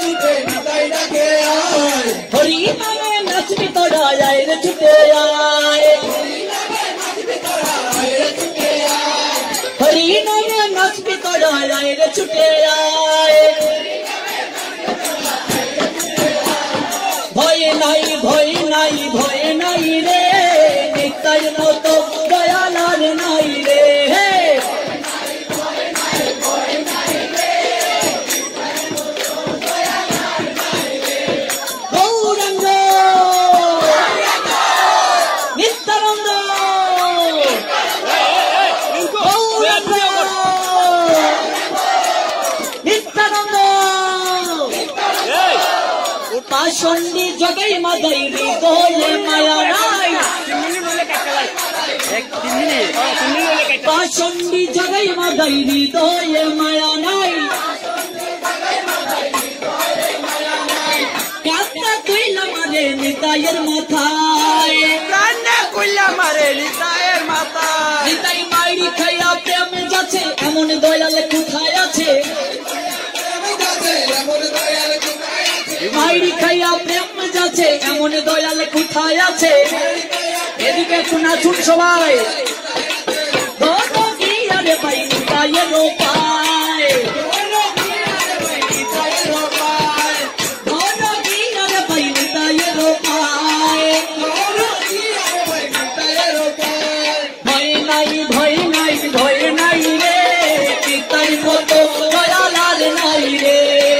ছুটে নিতাই ডাকে আয় হরি নামে নাচবি তোরা আয় রে ছুটে আয় হরি নামে নাচবি তোরা আয় রে ছুটে আয় হরি নামে নাচবি তোরা আয় রে ছুটে আয় ভয় নাই ভয় নাই ভয় নাই রে নিতাই মতো দয়ালার নাই রে গৌরাঙ্গ নিত্যানন্দ গৌরাঙ্গ নিত্যানন্দ পাষণ্ডী জগাই মাদাই হৃদয়ে মায়া নাই পাষণ্ডী জগাই মাদাই হৃদয়ে মায়া নাই কান্না কইলা মারে নিতাইয়ের মাথায় কান্না কইলা মারে নিতাইয়ের মাথায় নিতাই মাইরি খাইয়া প্রেম যাচ্ছে এমন দয়াল কোথায় আছে মাইরি খাইয়া প্রেম যাচ্ছে এমন দয়াল কোথায় আছে এদিকে শোনা শুন সবাই ধরো কি আরে ভাই নিতাইয়ের পায় ধরো কি আরে ভাই নিতাইয়ের পায় ভয় নাই ভয় নাই ভয় নাই রে নিতাই মতো দয়ালার নাই রে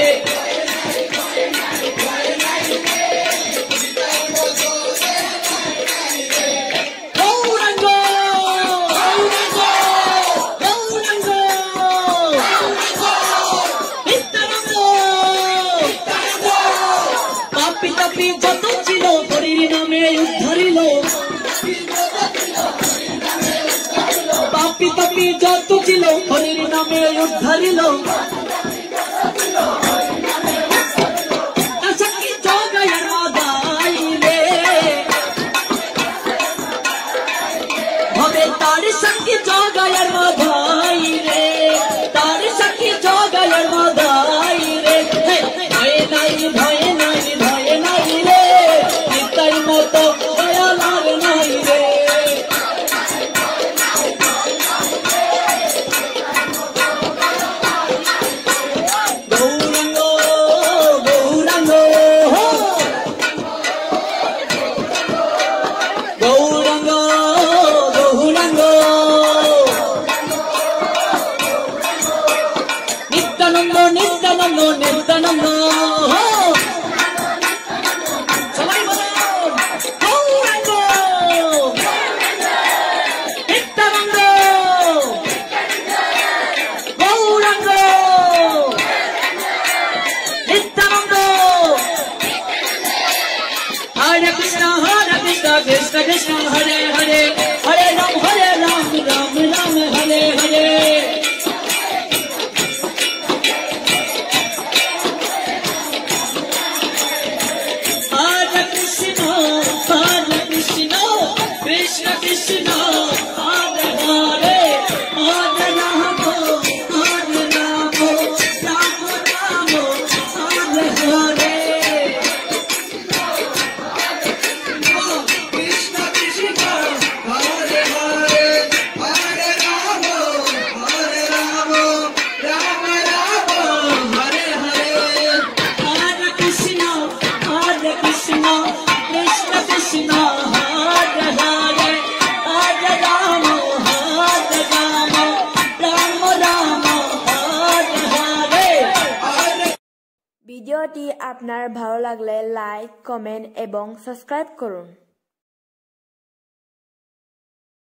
যত ছিল হরির নামে উদ্ধারিল পাপি তাপি যত ছিল হরির নামে উদ্ধারিল আশাকি জগায়ের মাদাই রে হবে তার সাক্ষী জগায়ের মাদাই রে তার সাক্ষী জগায়ের মাদাই রে ভয় নাই ভয় নাই ভয় নাই রে নিতাই মতো দয়ালার নাই রে গৌরাঙ্গ গৌরাঙ্গ গৌরাঙ্গ গৌরাঙ্গ নিত্যানন্দ নিত্যানন্দ নিত্যানন্দ সবাই বলো গৌরাঙ্গ নিত্যানন্দ গৌরাঙ্গ নিত্যানন্দ হরে Krishna Krishna Krishna Hare Hare Hare Ram Ram Ram Hare Hare Krishna Krishna Hare Hare Hare Rama Hare Rama Rama Rama Hare Hare Krishna Krishna Hare Hare Hare Rama Hare Rama Rama Rama Hare Hare Hare Krishna Krishna Krishna Hare Hare Hare Rama Hare Rama Rama Rama Hare Hare ভিডিওটি আপনার ভালো লাগলে like comment এবং subscribe করুন।